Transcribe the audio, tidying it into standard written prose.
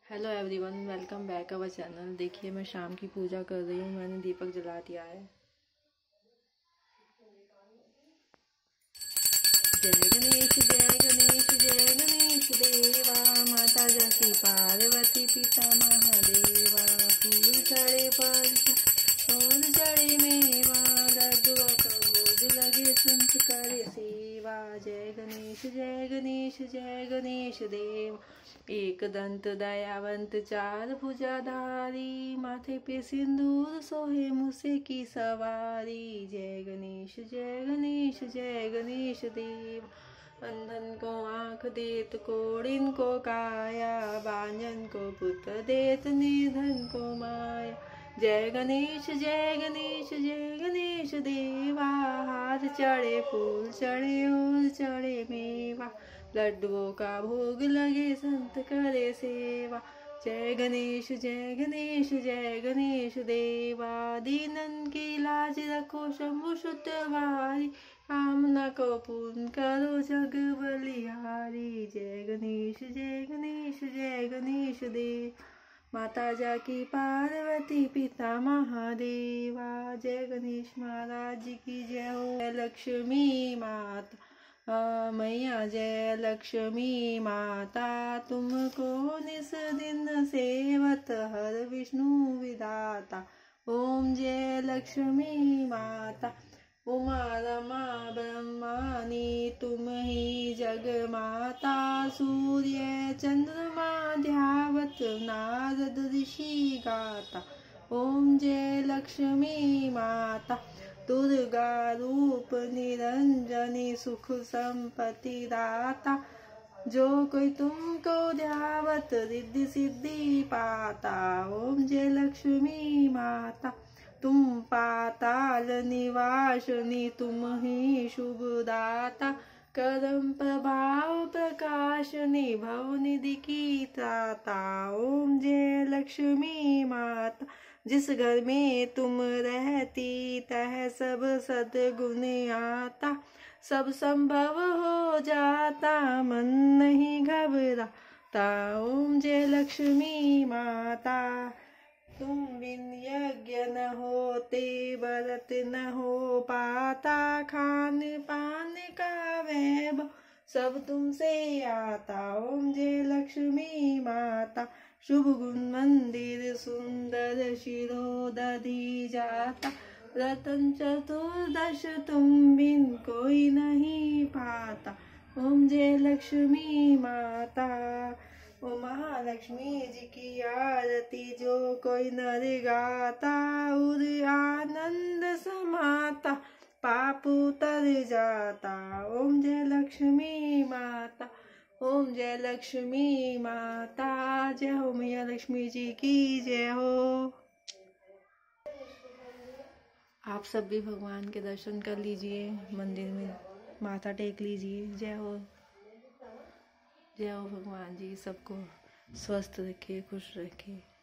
Hello everyone, welcome back our channel. देखिए मैं शाम की पूजा कर रही हूँ। मैंने दीपक जला दिया है। जय गणेश जय गणेश जय गणेश देवा, माता जाकी पार्वती पिता महादेवा। फूल चढ़े फूल चढ़े मेवा, लड्डुओं का भोग लगे संत करे सेवा। जय गणेश जय गणेश जय गणेश देव। एक दंत दयावंत चार भुजाधारी, माथे पे सिंदूर सोहे मूसे की सवारी। जय गणेश जय गणेश जय गणेश देव। अंधन को आँख देत कोढ़िन को काया, बांझन को पुत्र देत निर्धन को माया। जय गणेश जय गणेश जय गणेश देवा। हाथ चढ़े फूल चढ़े और चढ़े मेवा, लड्डुओं का भोग लगे संत करे सेवा। जय गणेश जय गणेश जय गणेश देवा। दीनन की लाज रखो शंभु सुत वारी, कामना को पूर्ण करो जग बलिहारी। जय गणेश जय गणेश जय गणेश देव। माता जाकी पार्वती पिता महादेवा। जय गणेश महाराज की जय हो। लक्ष्मी माता मैया जय लक्ष्मी माता, तुमको निस दिन सेवत हर विष्णु विधाता। ओम जय लक्ष्मी माता। उमा रमा ब्रह्मानी तुम ही जग माता, सूर्य चंद्रमा ध्यावत नारद ऋषि गाता। ओम जय लक्ष्मी माता। दुर्गा रूप निरंजनी सुख संपत्ति दाता, जो कोई तुमको ध्यावत रिद्धि सिद्धि पाता। ओम जय लक्ष्मी माता। तुम पाताल निवासिनी तुम ही शुभ दाता, करम प्रभाव प्रकाशनी भव निधि की त्राता। ओम जय लक्ष्मी माता। जिस घर में तुम रहती तह सब सद्गुण आता, सब संभव हो जाता मन नहीं घबराता। ओम जय लक्ष्मी माता। तुम बिन यज्ञ न होते व्रत न हो पाता, खान पान का वैभव सब तुमसे आता। ओम जय लक्ष्मी माता। शुभ गुण मंदिर सुंदर शिरोदधि जाता, रतन चतुर्दश तुम बिन कोई नहीं पाता। ओम जय लक्ष्मी माता। ओ महालक्ष्मी जी की आरती जो कोई नर गाता, उर आनंद समाता पाप उतर जाता। ओम जय लक्ष्मी माता। ओम जय लक्ष्मी माता। जय हो मैया लक्ष्मी जी की जय हो। आप सब भी भगवान के दर्शन कर लीजिए, मंदिर में माथा टेक लीजिए। जय हो जय हो। भगवान जी सबको स्वस्थ रखे, खुश रखे।